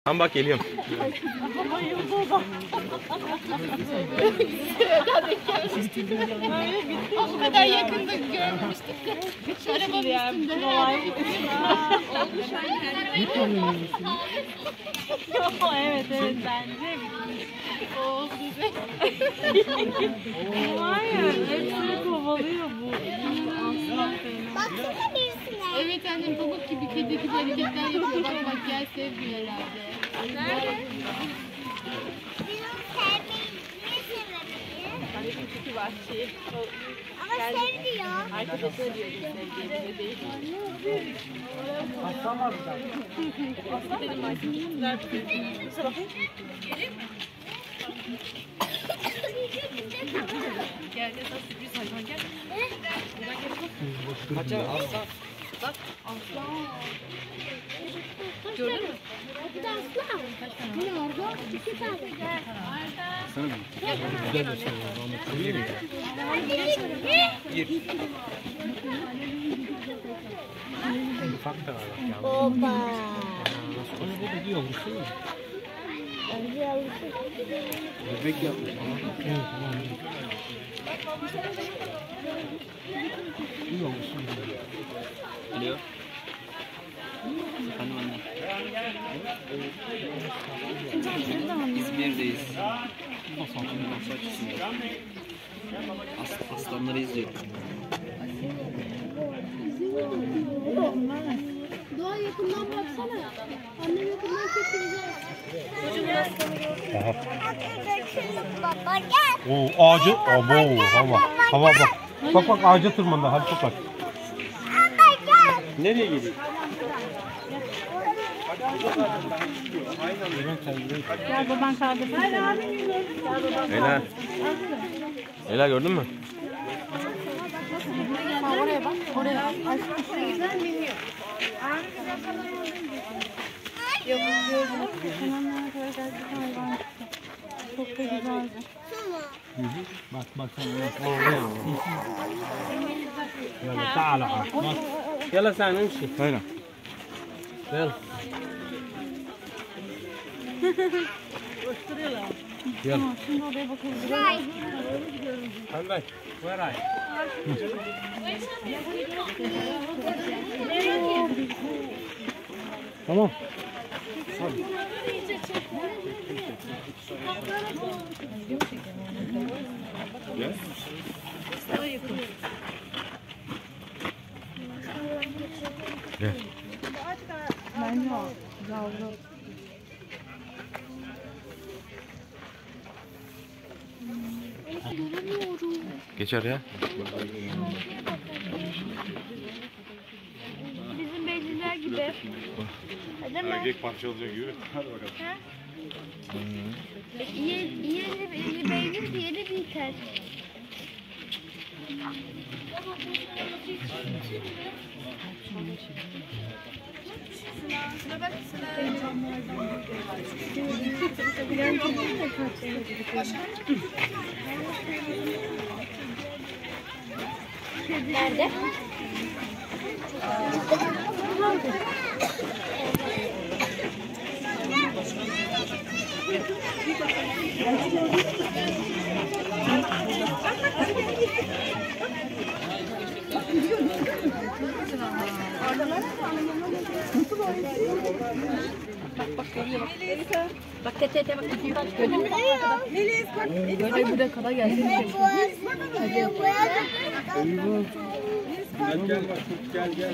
Tamam bak geliyorum. O kadar yakında görmemiştik. Şöyle bakmıştım. Evet bence. Oldu bize. Var ya hepsini kovalıyor bu. Baksana birisine. Evet annem pamuk gibi kedi gibi hareketler yapıyor. Bak gel sevmiyor herhalde. Nerede? Çünkü bahçeyi. Ama sev diyor. Arkadaşlar diyor sevdiğimde değil. Aslan var bir tane. Aslan benim arkadaşlar. Kusura bakayım. Gel gel sana sürpriz hayvan gel. Kaça aslan. Bak aslan. Gördün mü? Bu da aslan. Bir orada, iki tane. Sana mı? Güzel bir şey var. Öyle mi? Ufak da var bak ya. Oba. Onu burada bir olmuş değil mi? Bence yavrusu. Bebek yapmış. Evet tamam. İyi olmuş. Alo. Efendim anne. İzmir'deyiz. Aslanları izliyor. Doğa yakından baksana. Annem yakından çok güzel. Baba gel. Oo ağacı. Abo hava bak. Bak ağaca tırmandı. Hadi toprak. Baba gel. Nereye gidiyor? Gel baban kardeşim. Ela. Ela gördün mü? Oraya bak. Oraya. Çok da güzeldi. Bak sen. Yalla تعال bak. Yala sen امشي. Aynen. Yala. Yala. Şimdi oraya bakalım. Hanbay. Where are Tamam. Gel. Gel. Ben yok. Yavru. Geçer ya. Bizim beyciler gibi. Değil mi? Erkek parçalayacak gibi. Hadi bakalım. Yeni beynin diğeri biter. Nerede? Bak tete bak. Gördün mü? Melis bak. Böyle buraya kadar gelsin. Gel bak gel.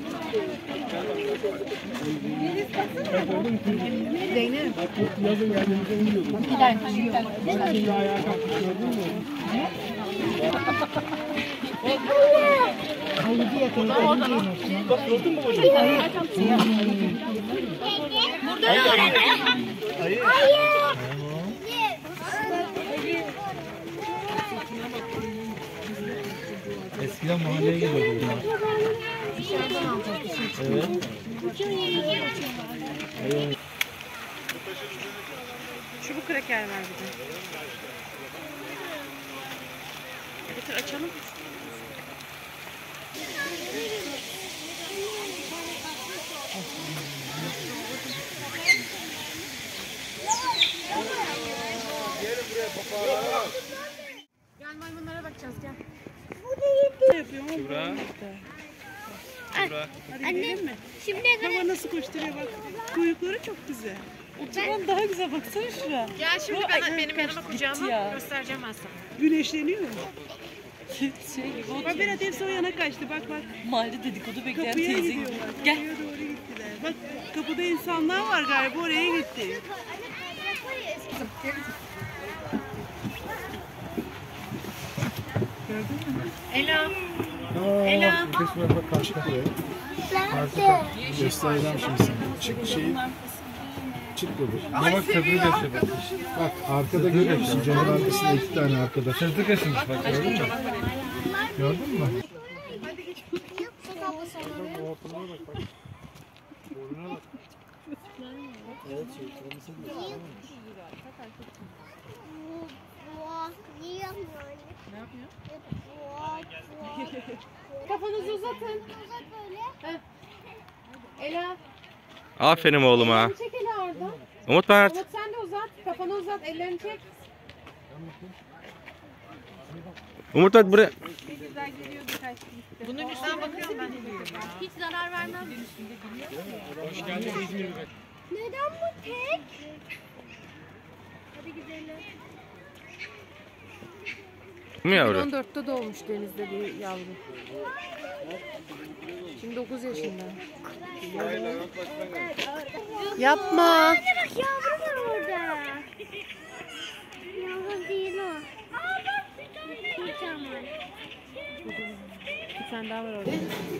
Zeynep. Yazın geldiğimizde uyuyordum. Bir tane yiyor. Şimdi ayağa kalkıp gördün mü? Haydi yakın. Bak gördün mü hocam? Hayır. Eskiden mahalleye gidiyordum. Evet. Çubuk kraker ver bize. Getir açalım. yapacağız ya. Bu değil. Kübra. Kübra. Anne şimdiye kadar Baba nasıl koşturuyor bak. Kuyrukları çok güzel. Oturan daha güzel baksana şuraya. Gel şimdi benim yanıma kucağıma göstereceğim ben sana. Güneşleniyor mu? Şey gibi Bak Berat hepsi o yana kaçtı bak bak. mahallede dedikodu bekleyen Kapıya teyze gibi. gidiyorlar. Gel. Kapıya doğru gittiler. Bak kapıda insanlar var galiba oraya gitti. Ela. Ela. Resmen bak karşı kapıya. Göstereceğim şimdi sana. Çık şeyi. Çık burada. Bak sırtını göster. Bak arkada görüyor musun? Camın arkasında 2 tane arkada. Sırtı kesilmiş bak gördün mü? Gördün mü? Ortamına bak bak. Burnuna bak. Evet şey. Kırmızı bir şey. Ne yapıyor? Kafanızı uzatın. Heh. Ela. Aferin oğluma. Ellerini çek Ela oradan. Umut Mert. Umut sen de uzat. Kafanı uzat. Ellerini çek. Umut Mert buraya. Bunun üstüne bakıyorum ben. Hiç zarar vermem. Neden bu tek? Hadi gidelim. Bu mu yavru? 14'te doğmuş Deniz'de bir yavru. Şimdi 9 yaşında. Yapma. Anne bak yavru var orada. Yavru değil o. Aa bak bir tane var. Bir tane daha var orada.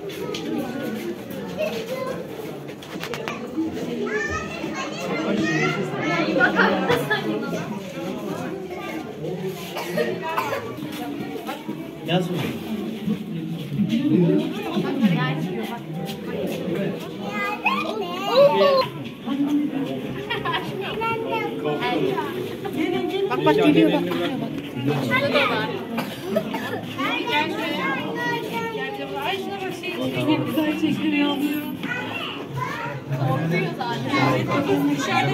Bak bak geliyor bak geliyor bak. Şurada da var. Gel şuraya. Ay şuna bak şey güzel çektiriyor alıyor. Korkuyor zaten.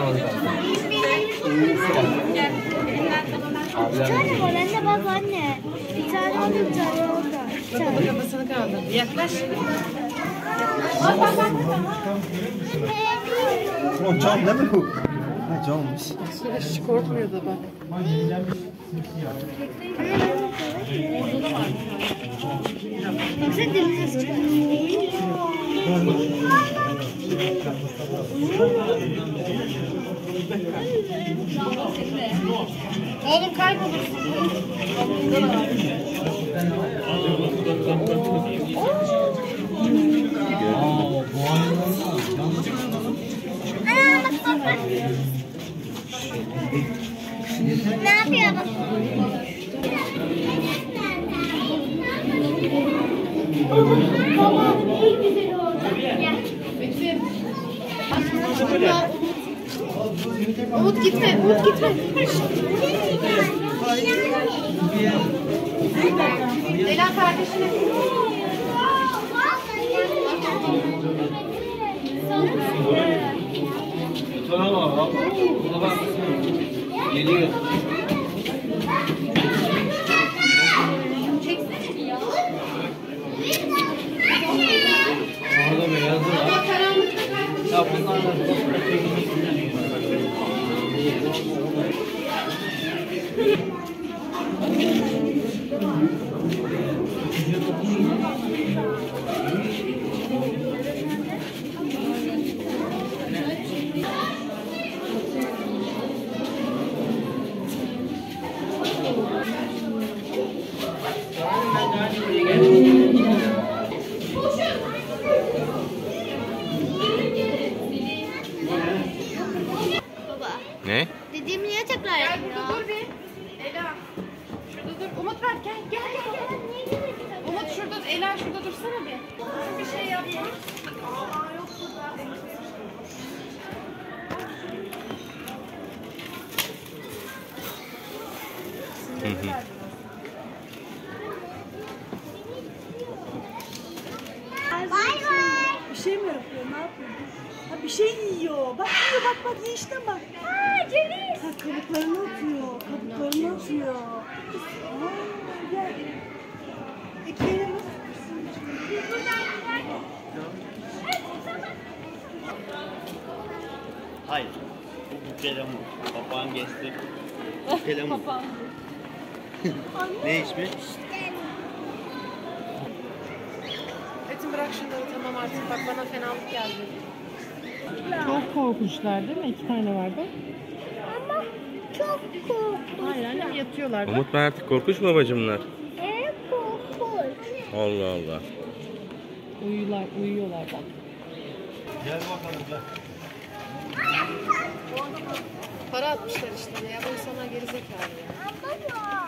Bir tane var anne bak anne. Bir tane orada bir tane orada. Bir tane. Kafasını kaldırdı. Yaklaş. O cam değil mi bu? Ha cammış. Hiç korkmuyor da bak. Baksana denize çıkıyor. Oğlum kaybolursun. Ne yapıyor bak? Baba iyi güzel oldu. Umut gitme, Umut gitme. Ela kardeşine. Geliyor. Orada beyazı var. Ya bunlar da Ne? Dediğimi niye tekrar Gel yapıyor? burada dur bir. Ela. Şurada dur. Umut ver gel gel gel. Umut şurada, Ela şurada dursana bir. Bir şey yapma. Aa yok burada. Bay bay. Bir şey mi yapıyor? Ne yapıyor? Ha bir şey yiyor. Bak yiyor bak bak ye işte bak. Aa ceviz. Ha kabuklarını atıyor. Kabuklarını atıyor. Aa, gel. İkiye Hayır. Bu Kelamur. Papağan geçti. Kelamur. Ne ismi? Metin bırak şunları tamam artık. Bak bana fenalık geldi. Çok korkunçlar değil mi? 2 tane vardı. Ama çok korkunç. Hayır annem yatıyorlar. Bak. Umut Mert korkunç mu babacımlar? Evet korkunç. Allah Allah. Uyuyorlar bak. Gel bakalım gel. Para atmışlar işte ya. Bu insanlar gerizekalı ya. Baba.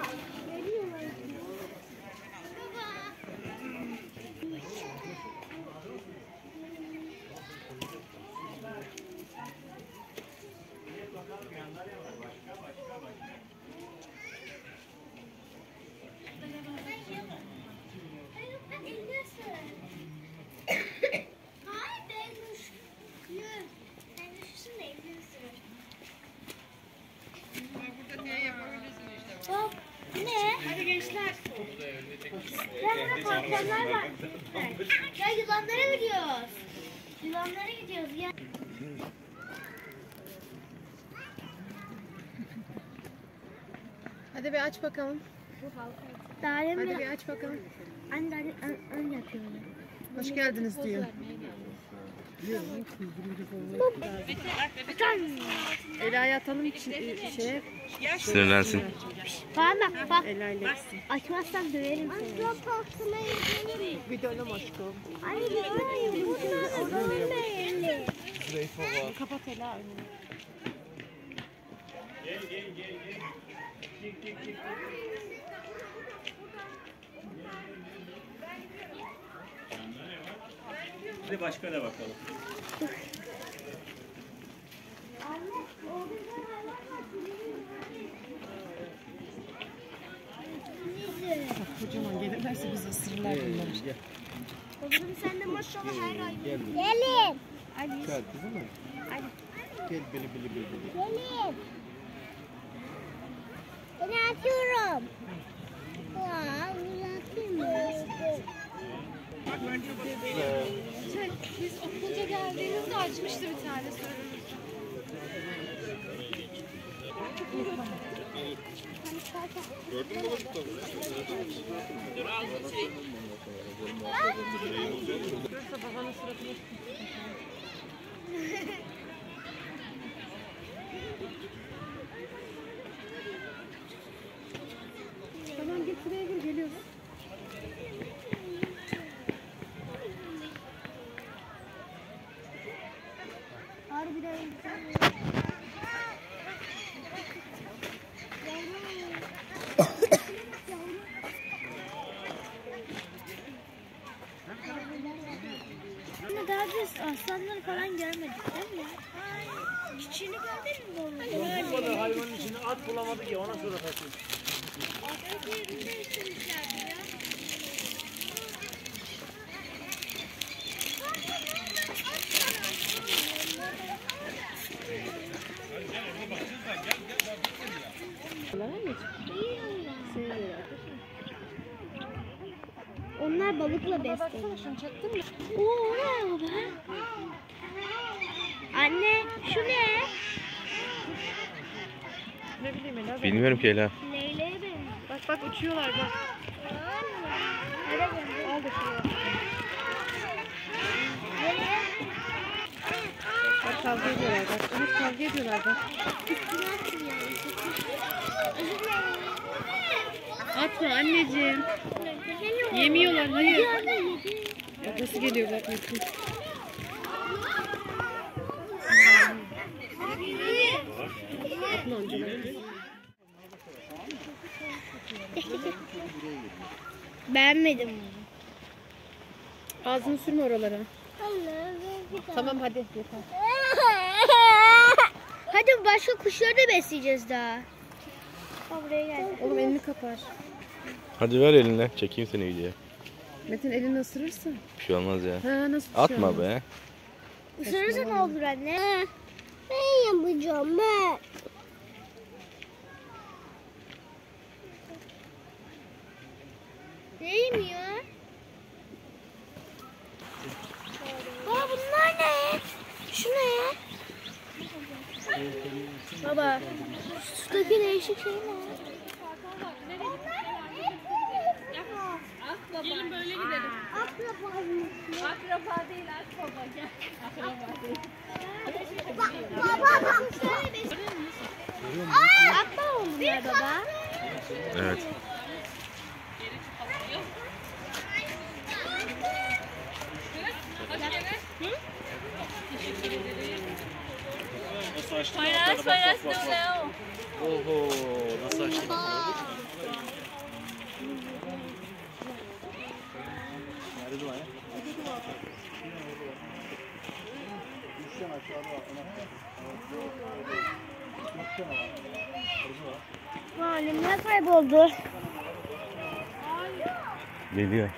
Bak ne? Hadi gençler. Ya korkanlar var. Ya yılanlara gidiyoruz. Yılanlara gidiyoruz ya. Hadi bir aç bakalım. Hadi Hadi bir aç bakalım. Anne ön yapıyorum. Hoş geldiniz diyor. Ela'yı atalım için şeye. Sinirlensin. Bana bak. Ela'yla. Açmazsan döverim seni. Bir dönem aşkım. Anne hayır bunlar dönmeyelim. Kapat Ela önünü. Hadi başka da bakalım. Kocaman gelirlerse bizi ısırırlar bunları. Oğlum sen de maşallah her ay. Gelin. Ali. Gel kızım mı? Gel bili bili bili bili. Gelin. Ben atıyorum. Biz okulda geldiğimizde açmıştı bir tane sorumuz. Görürse babanın suratını Tamam git buraya gir geliyoruz. Harbiden. Ama daha biz aslanları falan görmedik değil mi? Küçüğünü gördün mü onu? Bu kadar hayvanın içinde at bulamadı ki ona sonra kaçıyor. Onlar balıkla besleniyor. Şunu çaktın mı? Oo, ne o be? Anne, şu ne? Ne bileyim Ela. Bilmiyorum ki Ela. Leyleğe benziyor. Bak bak uçuyorlar bak. Nereye benziyor? Al da şuraya. Nereye? Bak kavga ediyorlar bak. Evet kavga ediyorlar bak. Üstüne atın yani. Özür dilerim. Atma anneciğim. Yemiyorlar hayır. Bak nasıl geliyor bak Metin. Atma oncaları. Beğenmedim. Ağzını sürme oralara. Tamam hadi yeter. Hadi başka kuşları da besleyeceğiz daha. Buraya gel. Oğlum elini kapar. Hadi ver eline. Çekeyim seni videoya. Metin elini ısırırsın. Bir şey olmaz ya. Ha nasıl bir şey Atma olmaz? be. Isırırsa ne olur anne? Ben yapacağım ben. Değmiyor. Baba, şuradaki değişik şey mi? Gelin böyle gidelim. Akraba değil, akbaba. Gel. Akraba değil. Baba bak. Akbaba bunlar baba. Evet. Paylaş dur Leo. Oho, nasıl açtın? Nerede o ya? Malimler kayboldu. Geliyor.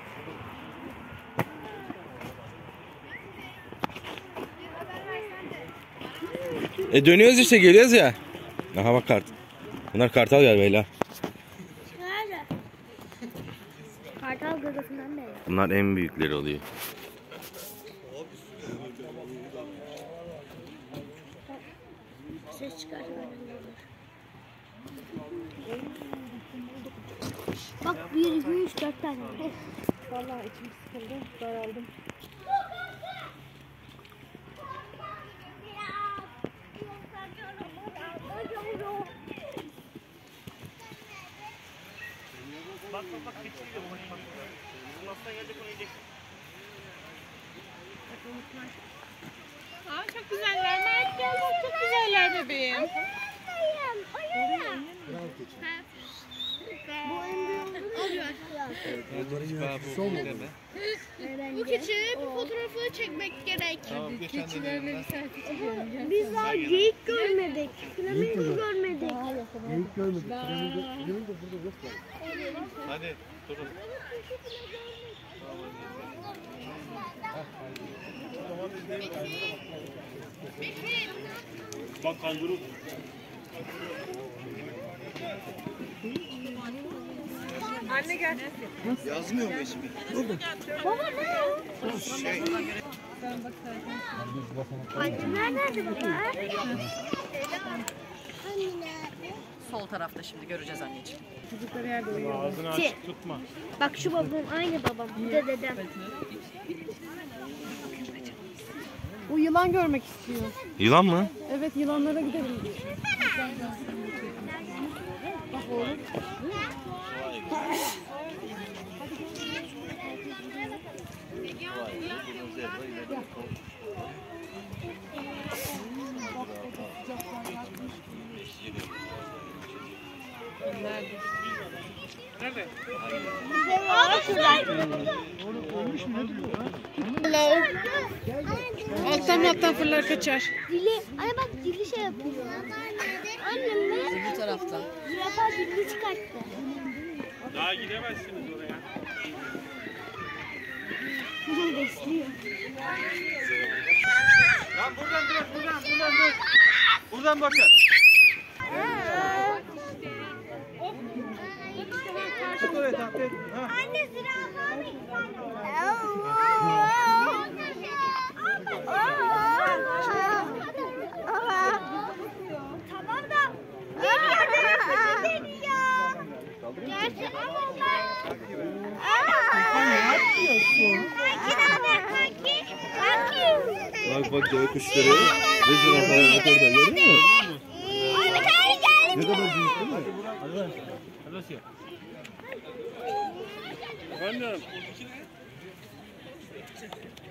Dönüyoruz işte, geliyoruz ya. Aha bak kart. Bunlar kartal galiba Leyla. Nerede? Kartal gagasından beri. Bunlar en büyükleri oluyor. Ses çıkar. Bak 1, 2, 3, 4 tane. Vallahi içim sıkıldı, daraldım. Aa, çok güzeller. Mert gel bak, çok güzeller bebeğim. Bu keçiye bir fotoğrafını çekmek gerek. Keçilerle bir selfie çekelim. Biz daha geyik görmedik. Flamingo görmedik. Hadi durun. Bak kanguru. Anne gel. Yazmıyor mu ismi? Baba ne? Annemler nerede baba? Sol tarafta şimdi göreceğiz anneciğim. Çocukları yerde uyuyor. Ağzını açık tutma. Bak şu babam aynı babam. Bir de dedem. O yılan görmek istiyor. Yılan mı? Evet, yılanlara gidelim diyor. Bak oğlum. Alttan fırlar kaçar. Dili, anne bak dili şey yapıyor. Annem ne? Bu tarafta. Zürafa dili çıkarttı. Daha gidemezsiniz oraya. Bunu besliyor. Lan buradan dur. Buradan bakın. Tut oraya tahtaya. Anne zürafa ne? Tamam da Bak deve kuşları ve zürafalar bak orada, gördün mü? Ne kadar büyük değil mi? Hadi Asya. Efendim.